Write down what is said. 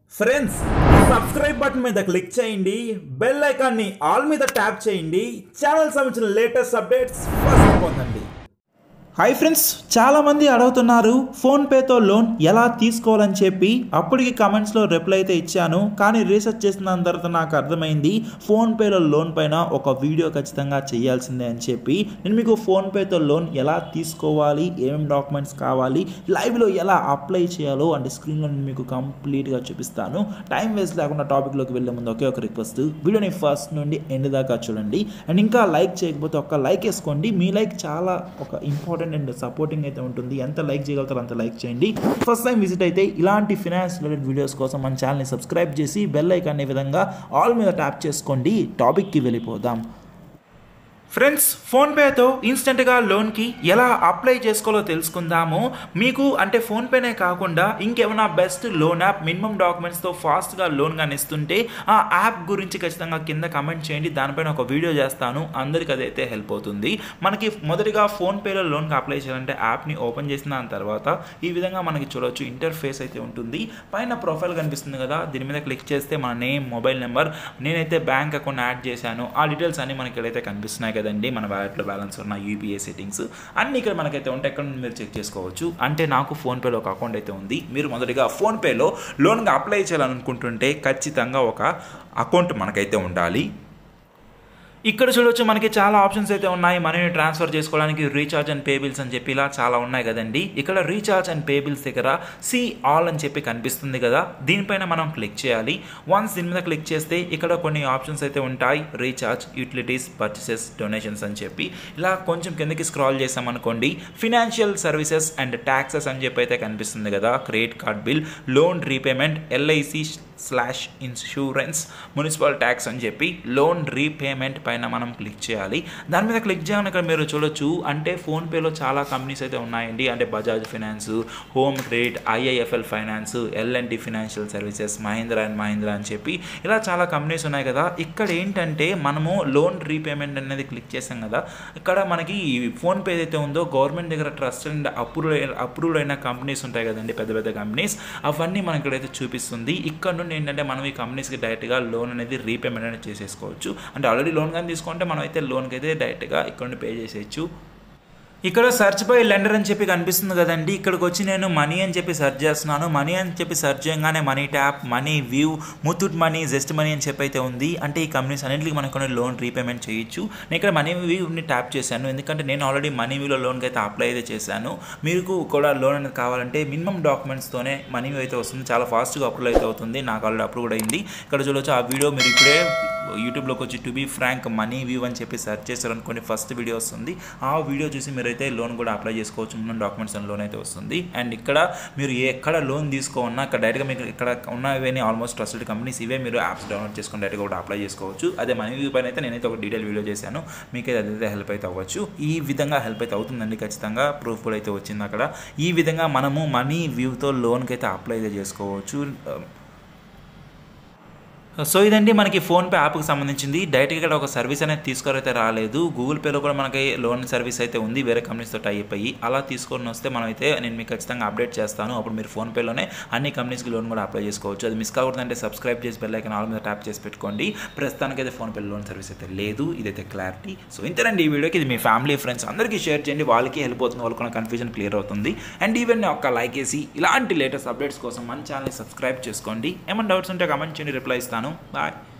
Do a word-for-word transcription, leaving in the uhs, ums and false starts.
Friends subscribe button మీద click చేయండి, bell ఐకాన్ని ఆల్ మీద ట్యాప్ చేయండి, ఛానల్ సంబంధించిన లేటెస్ట్ అప్డేట్స్ ఫస్ట్ పొందండి. హాయ్ ఫ్రెండ్స్, చాలామంది అడుగుతున్నారు ఫోన్పేతో లోన్ ఎలా తీసుకోవాలని చెప్పి. అప్పటికి కమెంట్స్లో రిప్లై అయితే ఇచ్చాను, కానీ రీసెర్చ్ చేసిన తర్వాత నాకు అర్థమైంది ఫోన్పేలో లోన్ పైన ఒక వీడియో ఖచ్చితంగా చేయాల్సిందే అని చెప్పి. నేను మీకు ఫోన్పేతో లోన్ ఎలా తీసుకోవాలి, ఏమేమి డాక్యుమెంట్స్ కావాలి, లైవ్లో ఎలా అప్లై చేయాలో అంటే స్క్రీన్లో నేను మీకు కంప్లీట్గా చూపిస్తాను. టైం వేస్ట్ లేకుండా టాపిక్లోకి వెళ్ళే ముందు ఒకే ఒక రిక్వెస్ట్, వీడియోని ఫస్ట్ నుండి ఎండ్ దాకా చూడండి. అండ్ ఇంకా లైక్ చేయకపోతే ఒక లైక్ వేసుకోండి. మీ లైక్ చాలా ఒక ఇంపార్టెంట్ అండ్ సపోర్టింగ్ అయితే ఉంటుంది. ఎంత లైక్ చేయగలుగుతారో అంత లైక్ చేయండి. ఫస్ట్ టైం విజిట్ అయితే ఇలాంటి ఫినాన్స్ రిలేటెడ్ వీడియోస్ కోసం మన ఛానల్ని సబ్స్క్రైబ్ చేసి బెల్ ఐకాన్ అనే విధంగా ఆల్ మీద ట్యాప్ చేసుకోండి. టాపిక్కి వెళ్ళిపోదాం. ఫ్రెండ్స్, ఫోన్పేతో ఇన్స్టెంట్గా లోన్కి ఎలా అప్లై చేసుకోవాలో తెలుసుకుందాము. మీకు అంటే ఫోన్పేనే కాకుండా ఇంకేమైనా బెస్ట్ లోన్ యాప్ మినిమం డాక్యుమెంట్స్తో ఫాస్ట్గా లోన్ కానీ ఇస్తుంటే ఆ యాప్ గురించి ఖచ్చితంగా కింద కమెంట్ చేయండి. దానిపైన ఒక వీడియో చేస్తాను, అందరికి అదైతే హెల్ప్ అవుతుంది. మనకి మొదటిగా ఫోన్పేలో లోన్కి అప్లై చేయాలంటే యాప్ని ఓపెన్ చేసిన తర్వాత ఈ విధంగా మనకి చూడవచ్చు ఇంటర్ఫేస్ అయితే ఉంటుంది. పైన ప్రొఫైల్ కనిపిస్తుంది కదా, దీని మీద క్లిక్ చేస్తే మన నేమ్, మొబైల్ నెంబర్, నేనైతే బ్యాంక్ అకౌంట్ యాడ్ చేశాను, ఆ డీటెయిల్స్ అన్ని మనకి ఇక్కడైతే కనిపిస్తున్నాయి కదండి. మన వ్యాలెట్లో బ్యాలెన్స్ ఉన్న యూపీఐ సెట్టింగ్స్ అన్ని ఇక్కడ మనకైతే ఉంటాయి. ఇక్కడ మీరు చెక్ చేసుకోవచ్చు. అంటే నాకు ఫోన్పేలో ఒక అకౌంట్ అయితే ఉంది. మీరు మొదటిగా ఫోన్పేలో లోన్గా అప్లై చేయాలనుకుంటుంటే ఖచ్చితంగా ఒక అకౌంట్ మనకైతే ఉండాలి. ఇక్కడ చూడవచ్చు మనకి చాలా ఆప్షన్స్ అయితే ఉన్నాయి. మనీని ట్రాన్స్ఫర్ చేసుకోవడానికి రీఛార్జ్ అండ్ పే బిల్స్ అని చెప్పి ఇలా చాలా ఉన్నాయి కదండి. ఇక్కడ రీఛార్జ్ అండ్ పే బిల్స్ దగ్గర సీ ఆల్ అని చెప్పి కనిపిస్తుంది కదా, దీనిపైన మనం క్లిక్ చేయాలి. వన్స్ దీని మీద క్లిక్ చేస్తే ఇక్కడ కొన్ని ఆప్షన్స్ అయితే ఉంటాయి. రీఛార్జ్, యూటిలిటీస్, పర్చేసెస్, డొనేషన్స్ అని చెప్పి ఇలా కొంచెం కిందకి స్క్రాల్ చేసామనుకోండి ఫినాన్షియల్ సర్వీసెస్ అండ్ ట్యాక్సెస్ అని చెప్పి అయితే కనిపిస్తుంది కదా. Credit card bill, loan repayment, LIC slash insurance, municipal tax అని చెప్పి లోన్ రీపేమెంట్ పైన మనం క్లిక్ చేయాలి. దాని మీద క్లిక్ చేయగానే ఇక్కడ మీరు చూడొచ్చు అంటే ఫోన్పేలో చాలా కంపెనీస్ అయితే ఉన్నాయండి. అంటే Bajaj finance, home credit, IIFL finance, LNT financial services, Mahindra and Mahindra అని చెప్పి ఇలా చాలా కంపెనీస్ ఉన్నాయి కదా. ఇక్కడ ఏంటంటే మనము లోన్ రీపేమెంట్ అనేది క్లిక్ చేసాం కదా, ఇక్కడ మనకి ఫోన్పే ఏదైతే ఉందో గవర్నమెంట్ దగ్గర ట్రస్ట్ అండ్ అప్రూవ్ అప్రూవ్డ్ అయిన కంపెనీస్ ఉంటాయి కదండి, పెద్ద పెద్ద కంపెనీస్, అవన్నీ మనకి ఇక్కడైతే చూపిస్తుంది. ఇక్కడ నుండి ఏంటంటే మనం ఈ కంపెనీస్కి డైరెక్ట్గా లోన్ అనేది రీపేమెంట్ అనేది చేసేసుకోవచ్చు. అంటే ఆల్రెడీ లోన్ కానీ తీసుకుంటే మనం అయితే లోన్కి అయితే డైరెక్ట్గా ఇక్కడ నుండి పే చేసేయచ్చు. ఇక్కడ సెర్చ్ బై లెండర్ అని చెప్పి కనిపిస్తుంది కదండి. ఇక్కడికి వచ్చి నేను మనీ అని చెప్పి సెర్చ్ చేస్తున్నాను. మనీ అని చెప్పి సెర్చ్ చేయగానే money tap, money view, Muthoot money, just money అని చెప్పి అయితే ఉంది. అంటే ఈ కంపెనీస్ అన్నింటికి మనకు లోన్ రీపేమెంట్ చేయొచ్చు. నేను ఇక్కడ మనీ వ్యూని ట్యాప్ చేశాను, ఎందుకంటే నేను ఆల్రెడీ మనీ వ్యూలో లోన్కి అయితే అప్లై అయితే చేశాను. మీకు కూడా లోన్ అనేది కావాలంటే మినిమం డాక్యుమెంట్స్తోనే మనీ వ్యూ అయితే వస్తుంది. చాలా ఫాస్ట్గా అప్రూవ్ అయితే అవుతుంది. నాకు ఆల్రెడీ అప్రూవ్ అయింది. ఇక్కడ చూడవచ్చు ఆ వీడియో మీరు ఇప్పుడే యూట్యూబ్లోకి వచ్చి to be frank money view అని చెప్పి సెర్చ్ చేశారనుకోండి, ఫస్ట్ వీడియో వస్తుంది. ఆ వీడియో చూసి మీరైతే లోన్ కూడా అప్లై చేసుకోవచ్చు. మినిమం డాక్యుమెంట్స్ అండ్ లోన్ అయితే వస్తుంది. అండ్ ఇక్కడ మీరు ఎక్కడ లోన్ తీసుకోవన్నా ఇక్కడ డైరెక్ట్గా మీకు ఇక్కడ ఉన్నవన్నీ ఆల్మోస్ట్ ట్రస్టెడ్ కంపెనీస్, ఇవే మీరు యాప్స్ డౌన్లోడ్ చేసుకుని డైరెక్ట్గా కూడా అప్లై చేసుకోవచ్చు. అదే మనీ వ్యూ పైన అయితే నేనైతే ఒక డీటెయిల్ వీడియో చేశాను, మీకైతే అదైతే హెల్ప్ అయితే అవ్వచ్చు. ఈ విధంగా హెల్ప్ అయితే అవుతుందండి, ఖచ్చితంగా ప్రూఫ్ కూడా అయితే వచ్చింది అక్కడ. ఈ విధంగా మనము మనీ వ్యూతో లోన్కి అయితే అప్లై అయితే చేసుకోవచ్చు. సో ఇదండి మనకి ఫోన్పే యాప్కి సంబంధించింది. డైరెక్ట్గా ఇక్కడ ఒక సర్వీస్ అనేది తీసుకురైతే రాలేదు. గూగుల్ పేలో కూడా మనకి లోన్ సర్వీస్ అయితే ఉంది, వేరే కంపెనీస్తో టైప్ అయ్యి. అలా తీసుకొని వస్తే మనమైతే నేను మీకు ఖచ్చితంగా అప్డేట్ చేస్తాను. అప్పుడు మీరు ఫోన్పేలోనే అన్ని కంపెనీస్కి లోన్ కూడా అప్లై చేసుకోవచ్చు. అది మిస్ కాకూడదంటే సబ్స్క్రైబ్ చేసి బెల్ ఐకాన్ ఆల్ మీద ట్యాప్ చేసి పెట్టుకోండి. ప్రస్తుతానికైతే ఫోన్పే లోన్ సర్వీస్ అయితే లేదు, ఇదైతే క్లారిటీ. సో ఇంతేనండి ఈ వీడియోకి. ఇది మీ ఫ్యామిలీ ఫ్రెండ్స్ అందరికీ షేర్ చేయండి, వాళ్ళకి హెల్ప్ అవుతుంది, వాళ్ళకున్న కన్ఫ్యూజన్ క్లియర్ అవుతుంది. అండ్ ఈవెన్ ఒక లైక్ వేసి ఇలాంటి లేటెస్ట్ అప్డేట్స్ కోసం మన ఛానల్ని సబ్స్క్రైబ్ చేసుకోండి. ఏమైనా డౌట్స్ ఉంటే కమెంట్ చేయండి, రిప్లై ఇస్తాను. బాయ్.